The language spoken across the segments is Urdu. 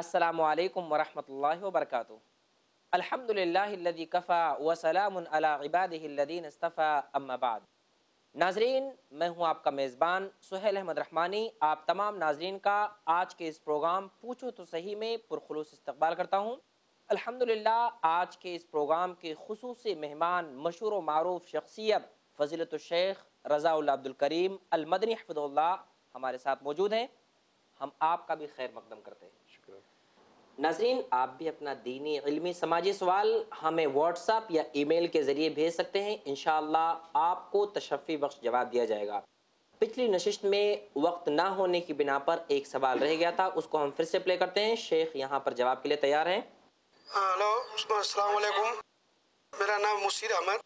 अस्सलामु अलैकुम वरहमतुल्लाहि वबरकातुहू। अल्हम्दुलिल्लाहिल्लज़ी कफ़ा व सलामुन अला इबादिहिल्लज़ीना इस्तफ़ा अम्मा बाद। नाज़रीन, मैं हूँ आपका मेज़बान सुहैल अहमद रहमानी। आप तमाम नाज़रीन का आज के इस प्रोग्राम पूछो तो सही में पुरखुलूस इस्तकबाल करता हूँ। अल्हम्दुलिल्लाह, आज के इस प्रोग्राम के खुसूसी मेहमान मशहूर व मारूफ शख्सियत फ़ज़ीलतुल शेख रज़ा उल अब्दुल करीम अल मदनी हफ़िज़हुल्लाह हमारे साथ मौजूद हैं। हम आपका भी खैर मकदम करते हैं। नाज़रीन, आप भी अपना दीनी इल्मी समाजी सवाल हमें व्हाट्सएप या ईमेल के ज़रिए भेज सकते हैं। इंशाअल्लाह आपको तशफ़ी बख्श जवाब दिया जाएगा। पिछली नशिस्त में वक्त ना होने की बिना पर एक सवाल रह गया था, उसको हम फिर से प्ले करते हैं। शेख यहाँ पर जवाब के लिए तैयार हैं। हेलो, अस्सलाम वालेकुम। मेरा नाम मुशीर अहमद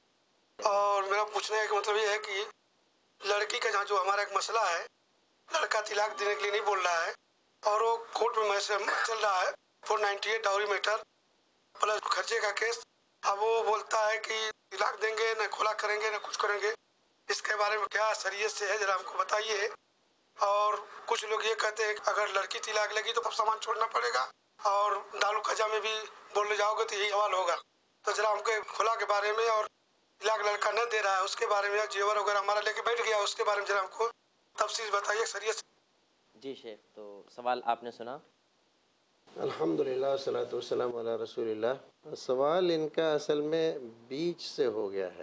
और मेरा पूछने का मतलब ये है कि लड़की का जहाँ जो हमारा एक मसला है, लड़का तलाक देने के लिए नहीं बोल रहा है और वो कोर्ट में चल रहा है 498 डाउरी मैटर प्लस खर्चे का केस। अब वो बोलता है कि तलाक देंगे, न खुला करेंगे, न कुछ करेंगे। इसके बारे में क्या शरीयत से है, जरा हमको बताइए। और कुछ लोग ये कहते हैं कि अगर लड़की तलाक लगी तो सामान छोड़ना पड़ेगा, और दारू खजा में भी बोलने जाओगे तो यही सवाल होगा। तो जरा हमको खुला के बारे में और तलाक लड़का न दे रहा है उसके बारे में, जेवर वगैरह हमारा लेके बैठ गया उसके बारे में जरा हमको तफसील बताइए शरीयत से। जी शेख, तो सवाल आपने सुना। अल्हम्दुलिल्लाह सलातु वस्सलाम अला रसूलिल्लाह। सवाल इनका असल में बीच से हो गया है।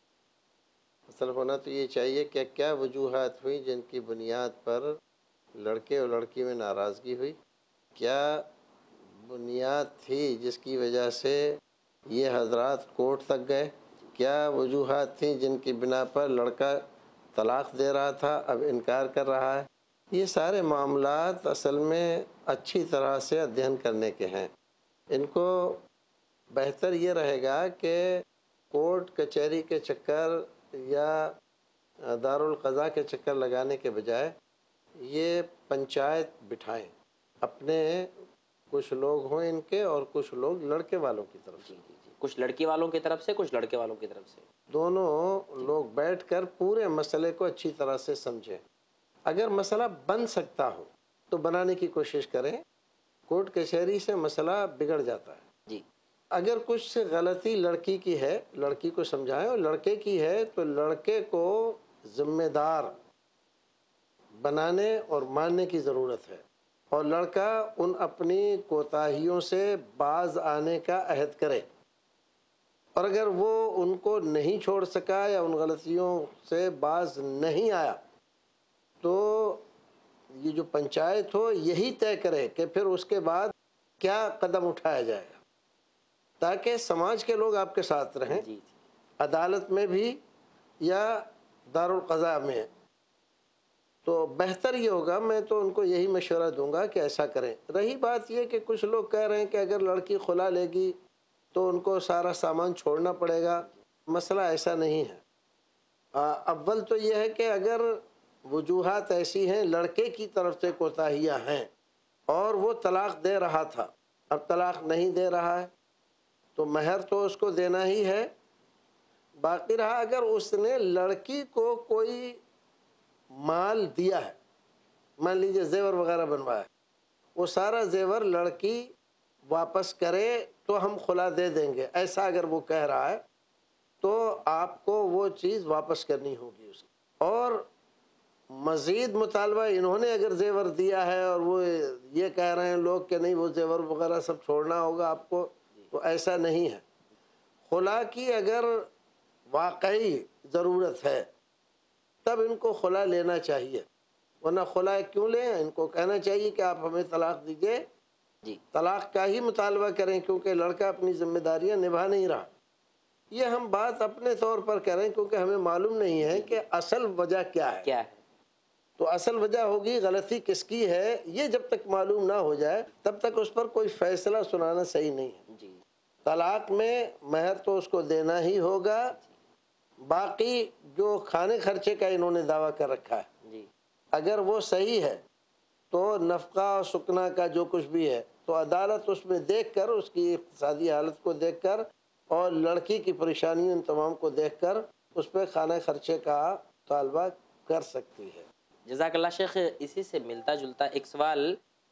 असल होना तो ये चाहिए कि क्या वजूहात हुई जिनकी बुनियाद पर लड़के और लड़की में नाराज़गी हुई, क्या बुनियाद थी जिसकी वजह से ये हजरात कोर्ट तक गए, क्या वजूहात थी जिनकी बिना पर लड़का तलाक़ दे रहा था अब इनकार कर रहा है। ये सारे मामलात असल में अच्छी तरह से अध्ययन करने के हैं। इनको बेहतर ये रहेगा कि कोर्ट कचहरी के चक्कर या दारुल क़ज़ा के चक्कर लगाने के बजाय ये पंचायत बिठाएं। अपने कुछ लोग हों इनके और कुछ लोग लड़के वालों की तरफ से, कुछ लड़की वालों की तरफ से, कुछ लड़के वालों की तरफ से, दोनों लोग बैठकर पूरे मसले को अच्छी तरह से समझें। अगर मसला बन सकता हो तो बनाने की कोशिश करें। कोर्ट कचहरी से मसला बिगड़ जाता है जी। अगर कुछ से गलती लड़की की है, लड़की को समझाएं, और लड़के की है तो लड़के को जिम्मेदार बनाने और मानने की ज़रूरत है, और लड़का उन अपनी कोताहियों से बाज आने का अहद करे। और अगर वो उनको नहीं छोड़ सका या उन गलतियों से बाज नहीं आया तो ये जो पंचायत हो यही तय करे कि फिर उसके बाद क्या कदम उठाया जाएगा, ताकि समाज के लोग आपके साथ रहें, अदालत में भी या दारुल क़ज़ा में। तो बेहतर ये होगा, मैं तो उनको यही मशवरा दूंगा कि ऐसा करें। रही बात ये कि कुछ लोग कह रहे हैं कि अगर लड़की खुला लेगी तो उनको सारा सामान छोड़ना पड़ेगा। मसला ऐसा नहीं है। अव्वल तो ये है कि अगर वजूहात ऐसी हैं, लड़के की तरफ से कोताहियाँ हैं और वो तलाक़ दे रहा था, अब तलाक़ नहीं दे रहा है, तो महर तो उसको देना ही है। बाकी रहा अगर उसने लड़की को कोई माल दिया है, मान लीजिए जेवर वगैरह बनवाया, वो सारा जेवर लड़की वापस करे तो हम खुला दे देंगे, ऐसा अगर वो कह रहा है तो आपको वो चीज़ वापस करनी होगी उसकी। और मज़ीद मुतालबा इन्होंने अगर जेवर दिया है और वो ये कह रहे हैं लोग कि नहीं वो जेवर वगैरह सब छोड़ना होगा आपको, तो ऐसा नहीं है। खुला की अगर वाकई ज़रूरत है तब इनको खुला लेना चाहिए, वरना खुला क्यों लें। इनको कहना चाहिए कि आप हमें तलाक़ दीजिए, तलाक़ का ही मुतालबा करें, क्योंकि लड़का अपनी ज़िम्मेदारियाँ निभा नहीं रहा। ये हम बात अपने तौर पर करें क्योंकि हमें मालूम नहीं है कि असल वजह क्या है। तो असल वजह होगी गलती किसकी है, ये जब तक मालूम ना हो जाए तब तक उस पर कोई फ़ैसला सुनाना सही नहीं है। तलाक़ में महर तो उसको देना ही होगा। बाकी जो खाने खर्चे का इन्होंने दावा कर रखा है, अगर वो सही है तो नफ़क़ा और सुकना का जो कुछ भी है तो अदालत उसमें देखकर, उसकी इक़्तिसादी हालत को देखकर और लड़की की परेशानियों तमाम को देखकर उस पर खाना खर्चे का तालबा कर सकती है। जज़ाकल्लाह शेख। इसी से मिलता जुलता एक सवाल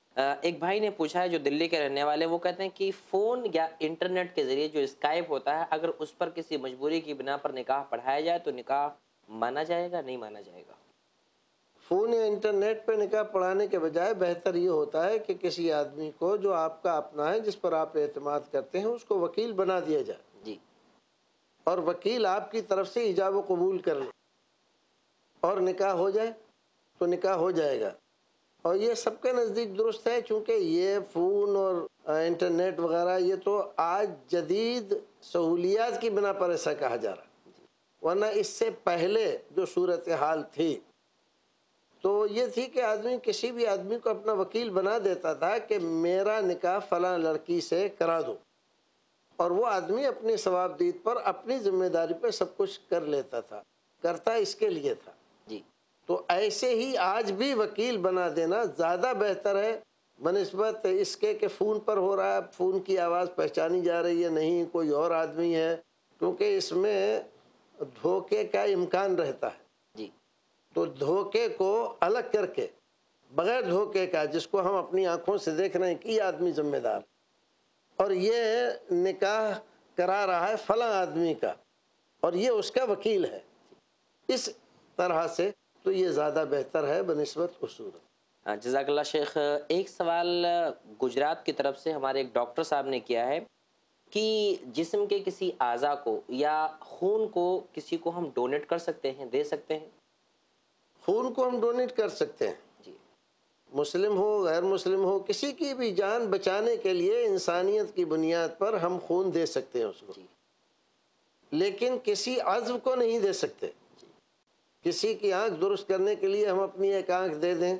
ایک بھائی نے پوچھا ہے جو دلی کے رہنے والے، وہ کہتے ہیں کہ فون یا انٹرنیٹ کے ذریعے جو اسکائپ ہوتا ہے، اگر اس پر کسی مجبوری کی بنا پر نکاح پڑھایا جائے تو نکاح مانا جائے گا نہیں مانا جائے گا؟ فون یا انٹرنیٹ پہ نکاح پڑھانے کے بجائے بہتر یہ ہوتا ہے کہ کسی آدمی کو جو آپ کا اپنا ہے، جس پر آپ اعتماد کرتے ہیں، اس کو وکیل بنا دیا جائے، جی اور وکیل آپ کی طرف سے ایجاب و قبول کر لے اور نکاح ہو جائے تو نکاح ہو جائے گا۔ اور یہ سب کے نزدیک درست ہے، چونکہ یہ فون اور انٹرنیٹ وغیرہ یہ تو آج جدید سہولیات کی بنا پر ایسا کہا جا رہا ہے، ورنہ اس سے پہلے جو صورتحال تھی تو یہ تھی کہ آدمی کسی بھی آدمی کو اپنا وکیل بنا دیتا تھا کہ میرا نکاح فلاں لڑکی سے کرا دو، اور وہ آدمی اپنی ثوابدید پر اپنی ذمہ داری پہ سب کچھ کر لیتا تھا، کرتا اس کے لیے تھا۔ جی تو ایسے ہی آج بھی وکیل بنا دینا زیادہ بہتر ہے بنسبت اس کے کہ فون پر ہو رہا ہے، فون کی آواز پہچانی جا رہی ہے، نہیں کوئی اور آدمی ہے، کیونکہ اس میں دھوکے کا امکان رہتا ہے۔ جی تو دھوکے کو الگ کر کے بغیر دھوکے کا، جس کو ہم اپنی آنکھوں سے دیکھ رہے ہیں کہ یہ آدمی ذمہ دار اور یہ نکاح کرا رہا ہے فلاں آدمی کا اور یہ اس کا وکیل ہے، اس طرح سے تو یہ زیادہ بہتر ہے بنسبت اصول۔ جزاک اللہ شیخ۔ ایک سوال گجرات کی طرف سے ہمارے ایک ڈاکٹر صاحب نے کیا ہے کہ جسم کے کسی اعضاء کو یا خون کو کسی کو ہم ڈونیٹ کر سکتے ہیں، دے سکتے ہیں؟ خون کو ہم ڈونیٹ کر سکتے ہیں، جی مسلم ہو غیر مسلم ہو، کسی کی بھی جان بچانے کے لیے انسانیت کی بنیاد پر ہم خون دے سکتے ہیں اس کو، جی لیکن کسی عضو کو نہیں دے سکتے۔ کسی کی آنکھ درست کرنے کے لیے ہم اپنی ایک آنکھ دے دیں،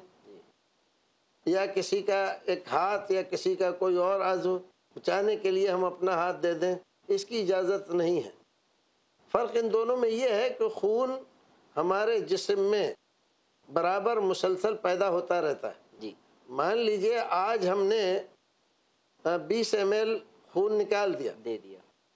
یا کسی کا ایک ہاتھ یا کسی کا کوئی اور عضو بچانے کے لیے ہم اپنا ہاتھ دے دیں، اس کی اجازت نہیں ہے۔ فرق ان دونوں میں یہ ہے کہ خون ہمارے جسم میں برابر مسلسل پیدا ہوتا رہتا ہے۔ جی مان لیجئے آج ہم نے 20 ml خون نکال دیا، دے دیا۔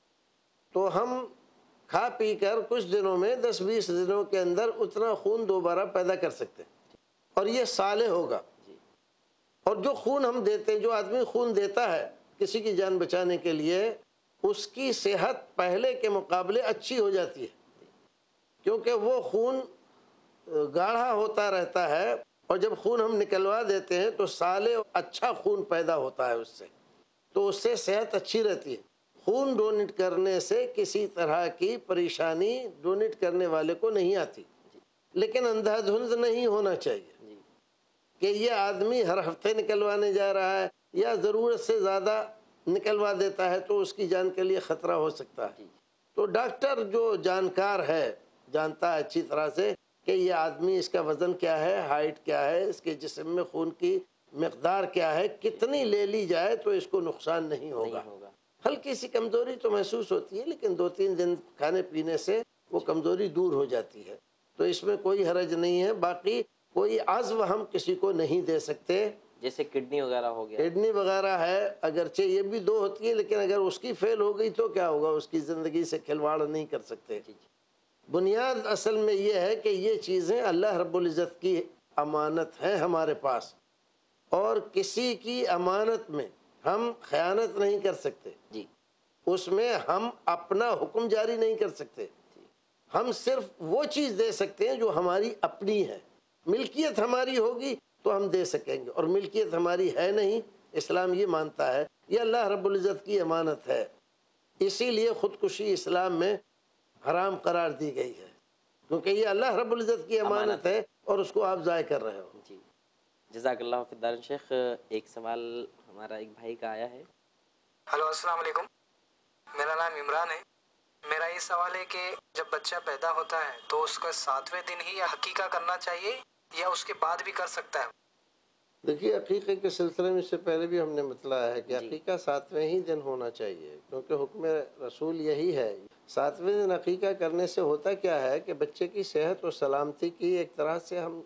تو ہم کھا پی کر کچھ دنوں میں 10-20 دنوں کے اندر اتنا خون دوبارہ پیدا کر سکتے ہیں، اور یہ صالح ہوگا۔ جی اور جو خون ہم دیتے ہیں، جو آدمی خون دیتا ہے کسی کی جان بچانے کے لیے، اس کی صحت پہلے کے مقابلے اچھی ہو جاتی ہے، کیونکہ وہ خون گاڑھا ہوتا رہتا ہے، اور جب خون ہم نکلوا دیتے ہیں تو صالح اچھا خون پیدا ہوتا ہے اس سے، تو اس سے صحت اچھی رہتی ہے۔ خون ڈونیٹ کرنے سے کسی طرح کی پریشانی ڈونیٹ کرنے والے کو نہیں آتی، لیکن اندھا دھند نہیں ہونا چاہیے جی کہ یہ آدمی ہر ہفتے نکلوانے جا رہا ہے یا ضرورت سے زیادہ نکلوا دیتا ہے تو اس کی جان کے لیے خطرہ ہو سکتا ہے۔ تو ڈاکٹر جو جانکار ہے، جانتا ہے اچھی طرح سے کہ یہ آدمی، اس کا وزن کیا ہے، ہائٹ کیا ہے، اس کے جسم میں خون کی مقدار کیا ہے، کتنی لے لی جائے تو اس کو نقصان نہیں ہوگا۔ ہلکی سی کمزوری تو محسوس ہوتی ہے، لیکن 2-3 دن کھانے پینے سے وہ کمزوری دور ہو جاتی ہے، تو اس میں کوئی حرج نہیں ہے۔ باقی کوئی عضو ہم کسی کو نہیں دے سکتے، جیسے کڈنی وغیرہ ہو گیا۔ کڈنی وغیرہ ہے، اگرچہ یہ بھی 2 ہوتی ہے، لیکن اگر اس کی فیل ہو گئی تو کیا ہوگا، اس کی زندگی سے کھلواڑ نہیں کر سکتے۔ بنیاد اصل میں یہ ہے کہ یہ چیزیں اللہ رب العزت کی امانت ہیں ہمارے پاس، اور کسی کی امانت میں ہم خیانت نہیں کر سکتے، جی اس میں ہم اپنا حکم جاری نہیں کر سکتے۔ ہم صرف وہ چیز دے سکتے ہیں جو ہماری اپنی ہے۔ ملکیت ہماری ہوگی تو ہم دے سکیں گے، اور ملکیت ہماری ہے نہیں، اسلام یہ مانتا ہے یہ اللہ رب العزت کی امانت ہے، اسی لیے خودکشی اسلام میں حرام قرار دی گئی ہے، کیونکہ یہ اللہ رب العزت کی امانت ہے اور اس کو آپ ضائع کر رہے ہو۔ جی جزاک اللہ فی الدارین شیخ۔ ایک سوال ہمارا ایک بھائی کا آیا ہے۔ ہلو السلام علیکم، میرا نام عمران ہے۔ میرا یہ سوال ہے کہ جب بچہ پیدا ہوتا ہے تو اس کا 7ویں دن ہی عقیقہ کرنا چاہیے یا اس کے بعد بھی کر سکتا ہے؟ دیکھیے، عقیقے کے سلسلے میں اس سے پہلے بھی ہم نے بتلایا ہے کہ عقیقہ 7ویں ہی دن ہونا چاہیے، کیونکہ حکم رسول یہی ہے۔ 7ویں دن عقیقہ کرنے سے ہوتا کیا ہے کہ بچے کی صحت و سلامتی کی ایک طرح سے ہم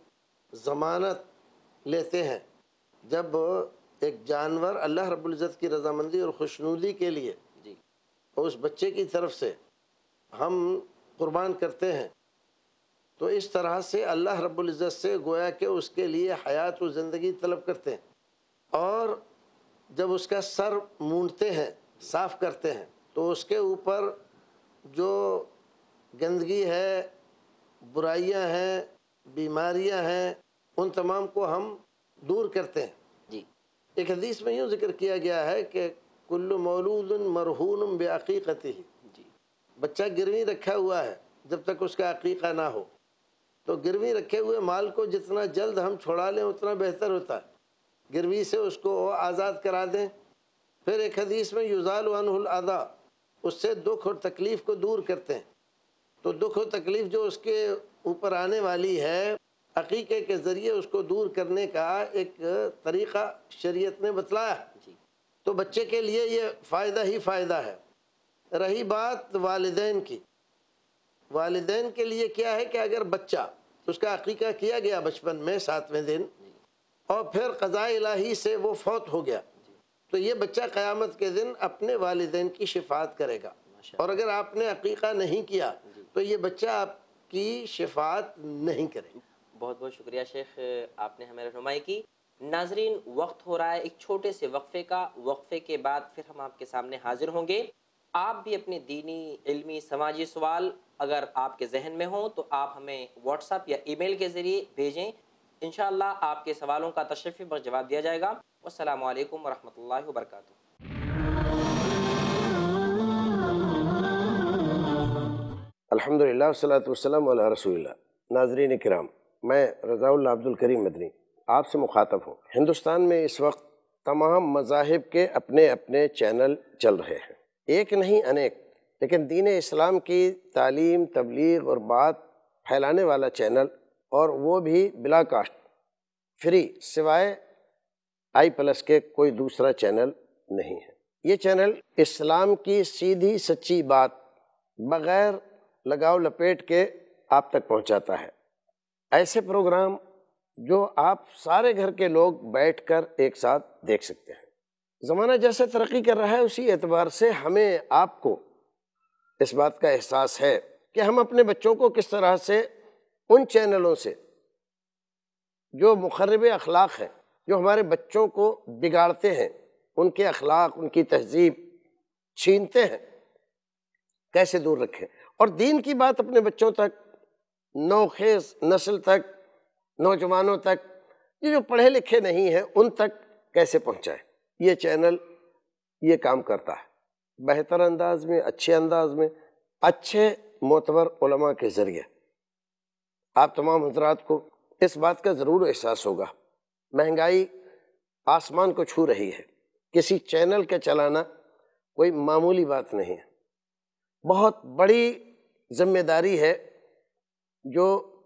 ضمانت لیتے ہیں۔ جب ایک جانور اللہ رب العزت کی رضامندی اور خوشنودی کے لیے اس بچے کی طرف سے ہم قربان کرتے ہیں، تو اس طرح سے اللہ رب العزت سے گویا کہ اس کے لیے حیات و زندگی طلب کرتے ہیں، اور جب اس کا سر مونڈتے ہیں، صاف کرتے ہیں، تو اس کے اوپر جو گندگی ہے، برائیاں ہیں، بیماریاں ہیں، ان تمام کو ہم دور کرتے ہیں۔ جی ایک حدیث میں یوں ذکر کیا گیا ہے کہ کل مولود مرہون بعقیقتہ، جی بچہ گروی رکھا ہوا ہے جب تک اس کا عقیقہ نہ ہو، تو گروی رکھے ہوئے مال کو جتنا جلد ہم چھڑا لیں اتنا بہتر ہوتا ہے، گروی سے اس کو آزاد کرا دیں۔ پھر ایک حدیث میں یزال عنہ الاذی، اس سے دکھ اور تکلیف کو دور کرتے ہیں۔ تو دکھ و تکلیف جو اس کے اوپر آنے والی ہے، عقیقے کے ذریعے اس کو دور کرنے کا ایک طریقہ شریعت نے بتلایا ہے۔ جی تو بچے کے لیے یہ فائدہ ہی فائدہ ہے۔ رہی بات والدین کی، والدین کے لیے کیا ہے کہ اگر بچہ، اس کا عقیقہ کیا گیا بچپن میں 7ویں دن، اور پھر قضاء الہی سے وہ فوت ہو گیا، تو یہ بچہ قیامت کے دن اپنے والدین کی شفاعت کرے گا۔ اور اگر آپ نے عقیقہ نہیں کیا تو یہ بچہ آپ کی شفاعت نہیں کرے گا۔ بہت بہت شکریہ شیخ، آپ نے ہمیں رہنمائی کی۔ ناظرین، وقت ہو رہا ہے ایک چھوٹے سے وقفے کا، وقفے کے بعد پھر ہم آپ کے سامنے حاضر ہوں گے۔ آپ بھی اپنے دینی، علمی، سماجی سوال اگر آپ کے ذہن میں ہوں تو آپ ہمیں واٹس ایپ یا ای میل کے ذریعے بھیجیں، انشاءاللہ آپ کے سوالوں کا تشریفی پر جواب دیا جائے گا۔ والسلام علیکم ورحمۃ اللہ وبرکاتہ۔ الحمدللہ والصلاۃ والسلام علی رسول اللہ۔ ناظرین کرام، میں رضا اللہ عبد الکریم مدنی آپ سے مخاطب ہوں۔ ہندوستان میں اس وقت تمام مذاہب کے اپنے اپنے چینل چل رہے ہیں، ایک نہیں انیک، لیکن دین اسلام کی تعلیم، تبلیغ اور بات پھیلانے والا چینل، اور وہ بھی بلا کاسٹ، فری، سوائے i+ کے کوئی دوسرا چینل نہیں ہے۔ یہ چینل اسلام کی سیدھی سچی بات بغیر لگاؤ لپیٹ کے آپ تک پہنچاتا ہے۔ ایسے پروگرام جو آپ سارے گھر کے لوگ بیٹھ کر ایک ساتھ دیکھ سکتے ہیں۔ زمانہ جیسے ترقی کر رہا ہے، اسی اعتبار سے ہمیں آپ کو اس بات کا احساس ہے کہ ہم اپنے بچوں کو کس طرح سے ان چینلوں سے جو مخرب اخلاق ہیں، جو ہمارے بچوں کو بگاڑتے ہیں، ان کے اخلاق، ان کی تہذیب چھینتے ہیں، کیسے دور رکھیں، اور دین کی بات اپنے بچوں تک، نوخیز نسل تک، نوجوانوں تک، یہ جو پڑھے لکھے نہیں ہیں ان تک کیسے پہنچائیں۔ یہ چینل یہ کام کرتا ہے، بہتر انداز میں، اچھے انداز میں، اچھے معتبر علماء کے ذریعے۔ آپ تمام حضرات کو اس بات کا ضرور احساس ہوگا، مہنگائی آسمان کو چھو رہی ہے، کسی چینل کے چلانا کوئی معمولی بات نہیں ہے، بہت بڑی ذمہ داری ہے جو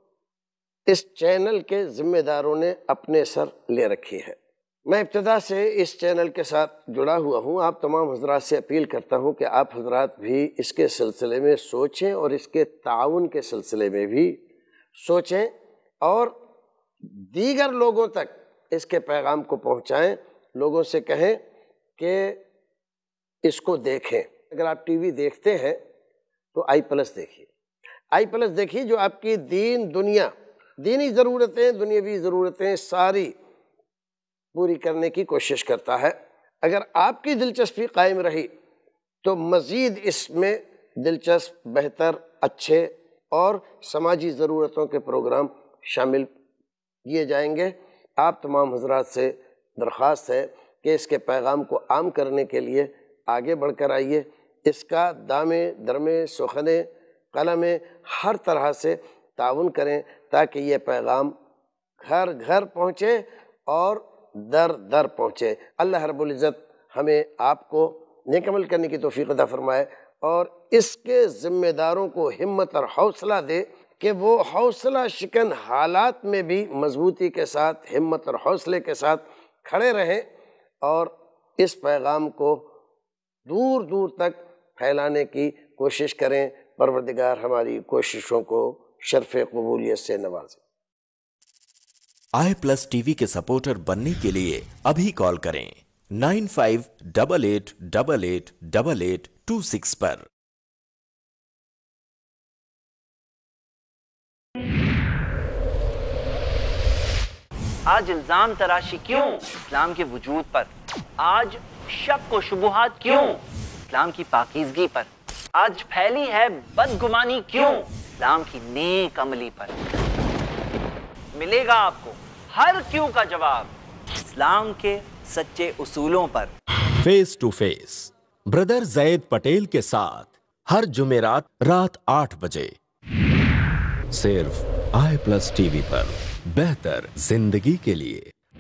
اس چینل کے ذمہ داروں نے اپنے سر لے رکھی ہے۔ میں ابتدا سے اس چینل کے ساتھ جڑا ہوا ہوں، آپ تمام حضرات سے اپیل کرتا ہوں کہ آپ حضرات بھی اس کے سلسلے میں سوچیں، اور اس کے تعاون کے سلسلے میں بھی سوچیں، اور دیگر لوگوں تک اس کے پیغام کو پہنچائیں، لوگوں سے کہیں کہ اس کو دیکھیں۔ اگر آپ ٹی وی دیکھتے ہیں تو i+ دیکھیے، i+ دیکھیے، جو آپ کی دنیا، دینی ضرورتیں، دنیاوی ضرورتیں ساری پوری کرنے کی کوشش کرتا ہے۔ اگر آپ کی دلچسپی قائم رہی تو مزید اس میں دلچسپ، بہتر، اچھے اور سماجی ضرورتوں کے پروگرام شامل کیے جائیں گے۔ آپ تمام حضرات سے درخواست ہے کہ اس کے پیغام کو عام کرنے کے لیے آگے بڑھ کر آئیے، اس کا دامے درمے سخنے قلم ہر طرح سے تعاون کریں تاکہ یہ پیغام گھر گھر پہنچے اور در در پہنچے۔ اللہ رب العزت ہمیں آپ کو نیک عمل کرنے کی توفیق عطا فرمائے، اور اس کے ذمہ داروں کو ہمت اور حوصلہ دے کہ وہ حوصلہ شکن حالات میں بھی مضبوطی کے ساتھ، ہمت اور حوصلے کے ساتھ کھڑے رہیں، اور اس پیغام کو دور دور تک پھیلانے کی کوشش کریں۔ پروردگار ہماری کوششوں کو شرف قبولیت سے نوازے۔ i+ TV کے سپورٹر بننے کے لیے ابھی کال کریں 9588888826 پر۔ آج الزام تراشی کیوں اسلام کے وجود پر؟ آج شک و شبہات کیوں اسلام کی پاکیزگی پر؟ آج پھیلی ہے بدگمانی کیوں اسلام کی نیک عملی پر؟ ملے گا آپ کو ہر کیوں کا جواب اسلام کے سچے اصولوں پر۔ Face to face brother Zaid Patel کے ساتھ ہر جمعرات رات 8 بجے صرف i+TV پر، بہتر زندگی کے لیے۔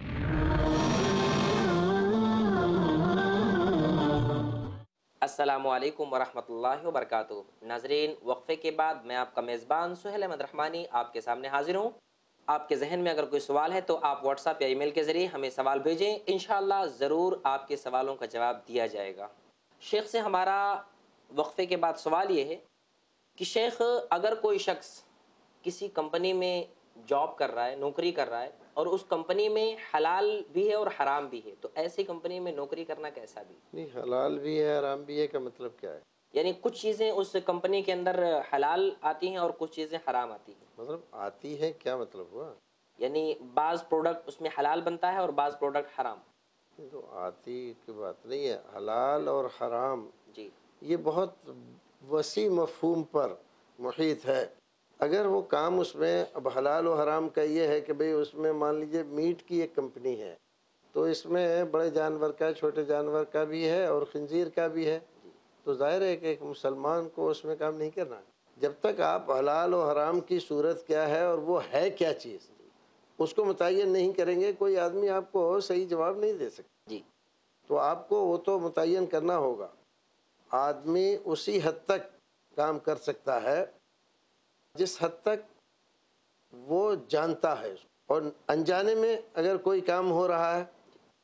السلام علیکم ورحمۃ اللہ وبرکاتہ۔ ناظرین، وقفے کے بعد میں آپ کا میزبان سہیل احمد رحمانی آپ کے سامنے حاضر ہوں۔ آپ کے ذہن میں اگر کوئی سوال ہے تو آپ واٹس ایپ یا ای میل کے ذریعے ہمیں سوال بھیجیں، انشاءاللہ ضرور آپ کے سوالوں کا جواب دیا جائے گا۔ شیخ سے ہمارا وقفے کے بعد سوال یہ ہے کہ شیخ، اگر کوئی شخص کسی کمپنی میں جاب کر رہا ہے، نوکری کر رہا ہے، اور اس کمپنی میں حلال بھی ہے اور حرام بھی ہے، تو ایسی کمپنی میں نوکری کرنا کیسا بھی؟ نہیں، حلال بھی ہے حرام بھی ہے کا مطلب کیا ہے؟ یعنی کچھ چیزیں اس کمپنی کے اندر حلال آتی ہیں اور کچھ چیزیں حرام آتی ہیں۔ مطلب آتی ہے کیا مطلب ہوا؟ یعنی بعض پروڈکٹ اس میں حلال بنتا ہے اور بعض پروڈکٹ حرام۔ یہ تو آتی کی بات نہیں ہے، حلال اور حرام جی، یہ بہت وسیع مفہوم پر محیط ہے۔ اگر وہ کام اس میں، اب حلال و حرام کا یہ ہے کہ بھئی اس میں مان لیجئے میٹ کی ایک کمپنی ہے، تو اس میں بڑے جانور کا، چھوٹے جانور کا بھی ہے اور خنزیر کا بھی ہے، تو ظاہر ہے کہ ایک مسلمان کو اس میں کام نہیں کرنا۔ جب تک آپ حلال و حرام کی صورت کیا ہے اور وہ ہے کیا چیز اس کو متعین نہیں کریں گے، کوئی آدمی آپ کو صحیح جواب نہیں دے سکتا۔ جی، تو آپ کو وہ تو متعین کرنا ہوگا۔ آدمی اسی حد تک کام کر سکتا ہے جس حد تک وہ جانتا ہے، اور انجانے میں اگر کوئی کام ہو رہا ہے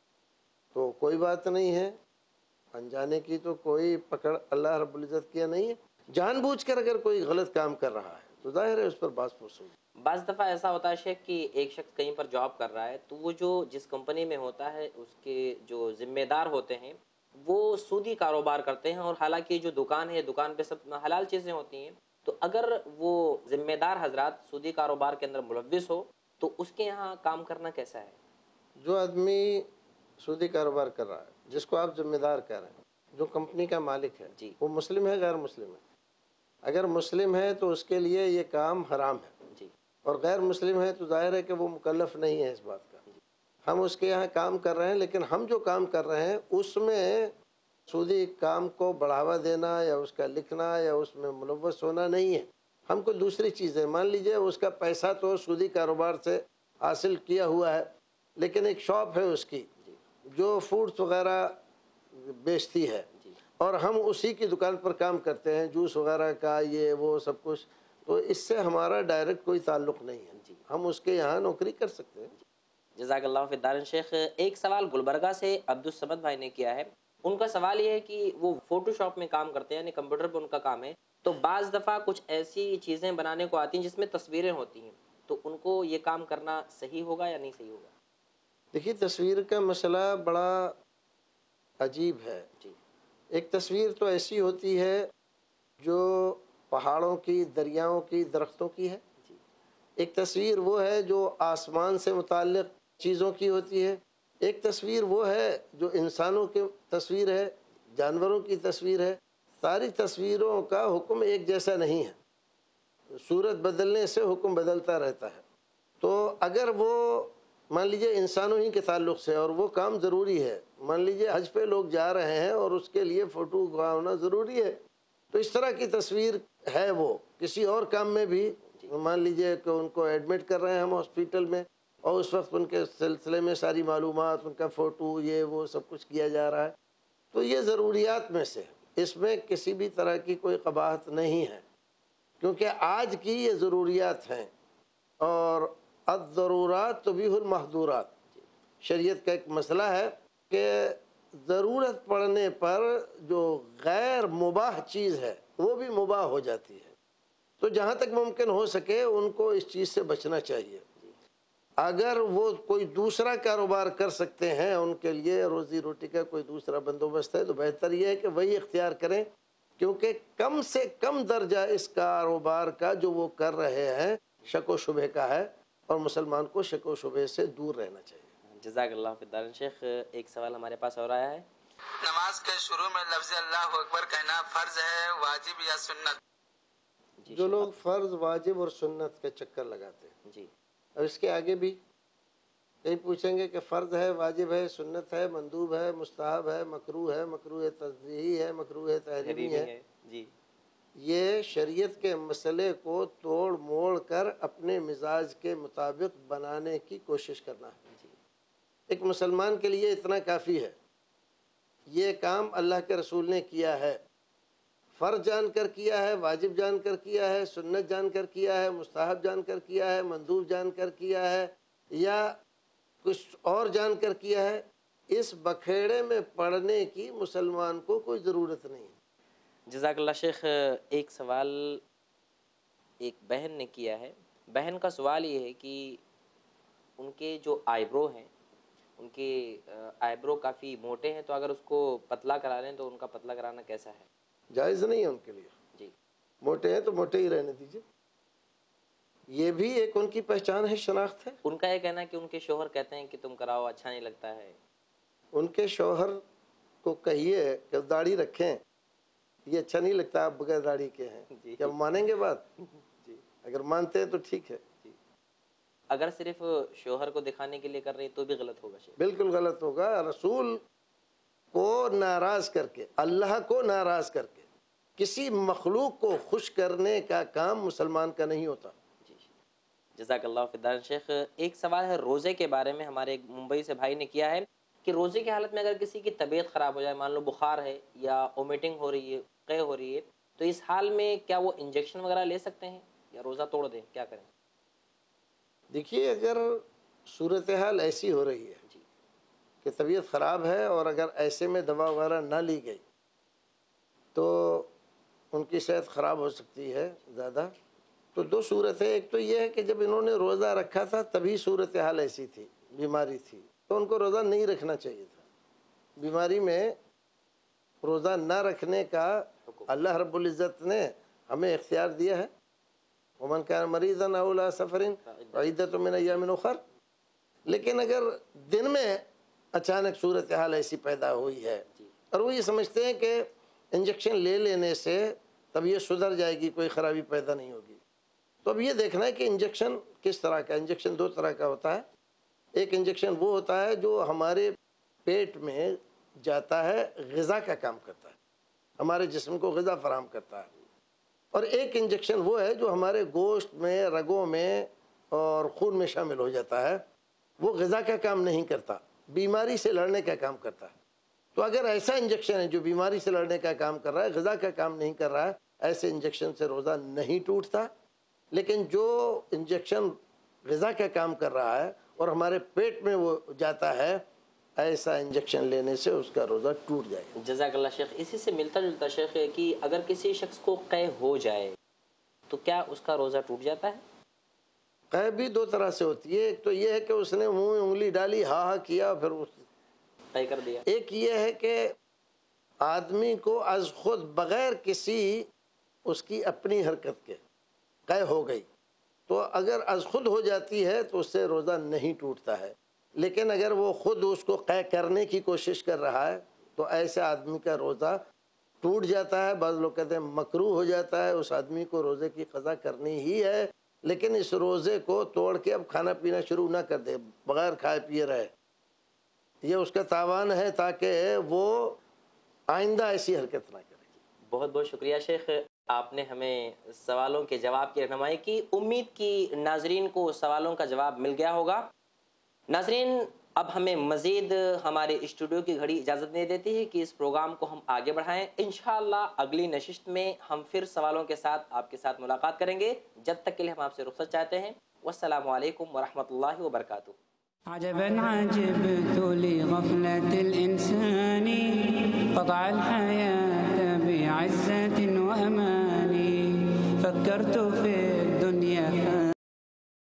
تو کوئی بات نہیں ہے، انجانے کی تو کوئی پکڑ اللہ رب العزت کیا نہیں ہے۔ جان بوجھ کر اگر کوئی غلط کام کر رہا ہے تو ظاہر ہے اس پر باس پرس ہوگی۔ بعض دفعہ ایسا ہوتا ہے شیخ کہ ایک شخص کہیں پر جاب کر رہا ہے، تو وہ جو جس کمپنی میں ہوتا ہے اس کے جو ذمہ دار ہوتے ہیں وہ سودی کاروبار کرتے ہیں، اور حالانکہ جو دکان ہے، دکان پہ سب حلال چیزیں ہوتی ہیں، تو اگر وہ ذمہ دار حضرات سودی کاروبار کے اندر ملوث ہو تو اس کے یہاں کام کرنا کیسا ہے؟ جو آدمی سودی کاروبار کر رہا ہے، جس کو آپ ذمہ دار کہہ رہے ہیں، جو کمپنی کا مالک ہے، جی، وہ مسلم ہے غیر مسلم ہے؟ اگر مسلم ہے تو اس کے لیے یہ کام حرام ہے، جی، اور غیر مسلم ہے تو ظاہر ہے کہ وہ مکلف نہیں ہے اس بات کا۔ ہم اس کے یہاں کام کر رہے ہیں، لیکن ہم جو کام کر رہے ہیں اس میں سودی کام کو بڑھاوا دینا یا اس کا لکھنا یا اس میں ملوث ہونا نہیں ہے۔ ہم کو دوسری چیزیں، مان لیجئے اس کا پیسہ تو سودی کاروبار سے حاصل کیا ہوا ہے، لیکن ایک شاپ ہے اس کی جو فوڈس وغیرہ بیچتی ہے، اور ہم اسی کی دکان پر کام کرتے ہیں، جوس وغیرہ کا، یہ وہ سب کچھ، تو اس سے ہمارا ڈائریکٹ کوئی تعلق نہیں ہے، ہم اس کے یہاں نوکری کر سکتے ہیں۔ جزاک اللہ فی الدارین شیخ۔ ایک سوال گلبرگہ سے عبدالصمد بھائی نے کیا ہے، ان کا سوال یہ ہے کہ وہ فوٹو شاپ میں کام کرتے ہیں، یعنی کمپیوٹر پہ ان کا کام ہے، تو بعض دفعہ کچھ ایسی چیزیں بنانے کو آتی ہیں جس میں تصویریں ہوتی ہیں، تو ان کو یہ کام کرنا صحیح ہوگا یا نہیں صحیح ہوگا؟ دیکھیے، تصویر کا مسئلہ بڑا عجیب ہے۔ جی، ایک تصویر تو ایسی ہوتی ہے جو پہاڑوں کی، دریاؤں کی، درختوں کی ہے۔ ایک تصویر وہ ہے جو آسمان سے متعلق چیزوں کی ہوتی ہے۔ ایک تصویر وہ ہے جو انسانوں کی تصویر ہے، جانوروں کی تصویر ہے۔ ساری تصویروں کا حکم ایک جیسا نہیں ہے، صورت بدلنے سے حکم بدلتا رہتا ہے۔ تو اگر وہ مان لیجئے انسانوں ہی کے تعلق سے، اور وہ کام ضروری ہے، مان لیجئے حج پہ لوگ جا رہے ہیں اور اس کے لیے فوٹو ہونا ضروری ہے، تو اس طرح کی تصویر ہے۔ وہ کسی اور کام میں بھی مان لیجئے کہ ان کو ایڈمٹ کر رہے ہیں ہم ہاسپیٹل میں، اور اس وقت ان کے سلسلے میں ساری معلومات، ان کا فوٹو، یہ وہ سب کچھ کیا جا رہا ہے، تو یہ ضروریات میں سے، اس میں کسی بھی طرح کی کوئی قباحت نہیں ہے، کیونکہ آج کی یہ ضروریات ہیں، اور الضرورات تبیح المحظورات۔ شریعت کا ایک مسئلہ ہے کہ ضرورت پڑنے پر جو غیر مباح چیز ہے وہ بھی مباح ہو جاتی ہے، تو جہاں تک ممکن ہو سکے ان کو اس چیز سے بچنا چاہیے۔ اگر وہ کوئی دوسرا کاروبار کر سکتے ہیں، ان کے لیے روزی روٹی کا کوئی دوسرا بندوبست ہے، تو بہتر یہ ہے کہ وہی اختیار کریں، کیونکہ کم سے کم درجہ اس کاروبار کا جو وہ کر رہے ہیں شک و شبہ کا ہے، اور مسلمان کو شک و شبہ سے دور رہنا چاہیے۔ جزاک اللہ فی الدارین۔ شیخ ایک سوال ہمارے پاس اور آیا ہے، نماز کے شروع میں لفظ اللہ اکبر کہنا فرض ہے، واجب یا سنت؟ جو لوگ فرض، واجب اور سنت کے چکر لگاتے ہیں، جی، اور اس کے آگے بھی کہیں پوچھیں گے کہ فرض ہے، واجب ہے، سنت ہے، مندوب ہے، مستحب ہے، مکروہ ہے، مکروہ تنزیہی ہے، مکروہ تحریمی ہے، جی، یہ شریعت کے مسئلے کو توڑ موڑ کر اپنے مزاج کے مطابق بنانے کی کوشش کرنا ہے۔ ایک مسلمان کے لیے اتنا کافی ہے، یہ کام اللہ کے رسول نے کیا ہے، فرض جان کر کیا ہے، واجب جان کر کیا ہے، سنت جان کر کیا ہے، مستحب جان کر کیا ہے، مندوب جان کر کیا ہے، یا کچھ اور جان کر کیا ہے، اس بکھیڑے میں پڑنے کی مسلمان کو کوئی ضرورت نہیں ہے۔ جزاک اللہ شیخ۔ ایک سوال ایک بہن نے کیا ہے، بہن کا سوال یہ ہے کہ ان کے جو آئیبرو ہیں، ان کے آئیبرو کافی موٹے ہیں، تو اگر اس کو پتلا کرا لیں تو ان کا پتلا کرانا کیسا ہے؟ جائز نہیں ہے ان کے لیے، جی، موٹے ہیں تو موٹے ہی رہنے دیجیے، یہ بھی ایک ان کی پہچان ہے، شناخت ہے۔ ان کا یہ کہنا ہے کہ ان کے شوہر کہتے ہیں کہ تم کراؤ، اچھا نہیں لگتا ہے۔ ان کے شوہر کو کہیے کہ داڑھی رکھیں، یہ اچھا نہیں لگتا آپ بغیر داڑھی کے ہیں، جی، کیا مانیں گے بات؟ جی، اگر مانتے ہیں تو ٹھیک ہے، اگر صرف شوہر کو دکھانے کے لیے کر رہے ہیں تو بھی غلط ہوگا شیخ؟ بالکل غلط ہوگا۔ رسول کو ناراض کر کے، اللہ کو ناراض کر کے کسی مخلوق کو خوش کرنے کا کام مسلمان کا نہیں ہوتا۔ جی، جزاک اللہ فی الدارین۔ شیخ ایک سوال ہے روزے کے بارے میں، ہمارے ایک ممبئی سے بھائی نے کیا ہے کہ روزے کی حالت میں اگر کسی کی طبیعت خراب ہو جائے، مان لو بخار ہے یا وومیٹنگ ہو رہی ہے، قے ہو رہی ہے، تو اس حال میں کیا وہ انجیکشن وغیرہ لے سکتے ہیں یا روزہ توڑ دیں، کیا کریں؟ دیکھیے، اگر صورتحال ایسی ہو رہی ہے جی، کہ طبیعت خراب ہے اور اگر ایسے میں دوا وغیرہ نہ لی گئی تو ان کی صحت خراب ہو سکتی ہے زیادہ، تو دو صورت ہے۔ ایک تو یہ ہے کہ جب انہوں نے روزہ رکھا تھا تبھی صورتحال ایسی تھی، بیماری تھی، تو ان کو روزہ نہیں رکھنا چاہیے تھا۔ بیماری میں روزہ نہ رکھنے کا اللہ رب العزت نے ہمیں اختیار دیا ہے، ومن کان مریضا او علی سفر فعدۃ من ایام اخر۔ لیکن اگر دن میں اچانک صورتحال ایسی پیدا ہوئی ہے اور وہ یہ سمجھتے ہیں کہ انجیکشن لے لینے سے طبیعت سدھر جائے گی، کوئی خرابی پیدا نہیں ہوگی، تو اب یہ دیکھنا ہے کہ انجیکشن کس طرح کا۔ انجیکشن دو طرح کا ہوتا ہے، ایک انجیکشن وہ ہوتا ہے جو ہمارے پیٹ میں جاتا ہے، غذا کا کام کرتا ہے، ہمارے جسم کو غذا فراہم کرتا ہے، اور ایک انجیکشن وہ ہے جو ہمارے گوشت میں، رگوں میں اور خون میں شامل ہو جاتا ہے، وہ غذا کا کام نہیں کرتا، بیماری سے لڑنے کا کام کرتا ہے۔ تو اگر ایسا انجیکشن ہے جو بیماری سے لڑنے کا کام کر رہا ہے، غذا کا کام نہیں کر رہا ہے، ایسے انجیکشن سے روزہ نہیں ٹوٹتا۔ لیکن جو انجیکشن غذا کا کام کر رہا ہے اور ہمارے پیٹ میں وہ جاتا ہے، ایسا انجیکشن لینے سے اس کا روزہ ٹوٹ جائے گا۔ جزاک اللہ شیخ۔ اسی سے ملتا جلتا شیخ ہے کہ اگر کسی شخص کو قے ہو جائے تو کیا اس کا روزہ ٹوٹ جاتا ہے؟ قے بھی دو طرح سے ہوتی ہے، ایک تو یہ ہے کہ اس نے منہ میں انگلی ڈالی، ہاں ہاں کیا، پھر قے کر دیا۔ ایک یہ ہے کہ آدمی کو از خود بغیر کسی اس کی اپنی حرکت کے قے ہو گئی، تو اگر از خود ہو جاتی ہے تو اس سے روزہ نہیں ٹوٹتا ہے۔ لیکن اگر وہ خود اس کو قے کرنے کی کوشش کر رہا ہے تو ایسے آدمی کا روزہ ٹوٹ جاتا ہے۔ بعض لوگ کہتے ہیں مکروہ ہو جاتا ہے، اس آدمی کو روزے کی قضا کرنی ہی ہے، لیکن اس روزے کو توڑ کے اب کھانا پینا شروع نہ کر دے، بغیر کھائے پیے رہے، یہ اس کا تاوان ہے تاکہ وہ آئندہ ایسی حرکت نہ کرے۔ بہت بہت شکریہ شیخ، آپ نے ہمیں سوالوں کے جواب کی رہنمائی کی۔ امید کی ناظرین کو سوالوں کا جواب مل گیا ہوگا۔ ناظرین، اب ہمیں مزید ہمارے اسٹوڈیو کی گھڑی اجازت نہیں دیتی ہے کہ اس پروگرام کو ہم آگے بڑھائیں۔ انشاءاللہ اگلی نشست میں ہم پھر سوالوں کے ساتھ آپ کے ساتھ ملاقات کریں گے۔ جب تک کے لیے ہم آپ سے رخصت چاہتے ہیں۔ والسلام علیکم ورحمۃ اللہ وبرکاتہ۔ عجبا عجبت لغفلة الإنسان قطع الحياة بعزة وأمان فكرت في